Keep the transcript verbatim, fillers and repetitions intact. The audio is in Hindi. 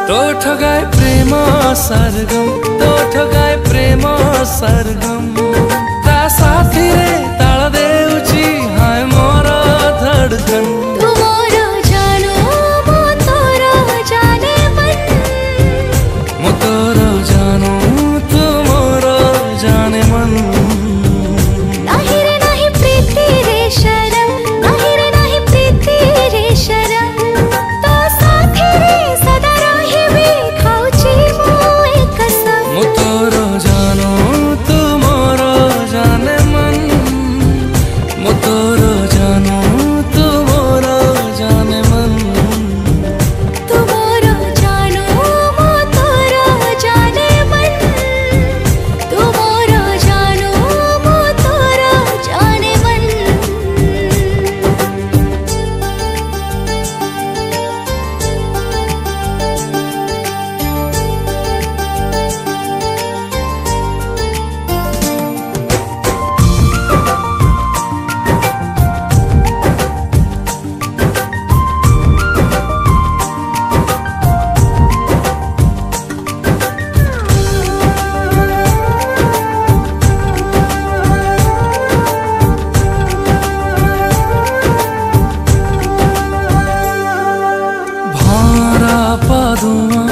तो ठगाए प्रेम सरगम तो ठगाए प्रेम सरगम ता साथी रे ताल देउची हाय मोर धड़कन तू मोर जानो मो तोर जाने मन मो तोर जानो तू मोर जाने मन नाही रे नाही प्रीति रे शरम नाही रे नाही प्रीति रे शरम तो साथी रे सदा रहिबी खाउची मो एक कसम मो तोर जानो तू मोर जाने मन मो तोर जानो तू मोर जाने मन तू मोर जानो मो तोर जाने मन तू मोर जानो मो तोर जाने मन भारा पदुमा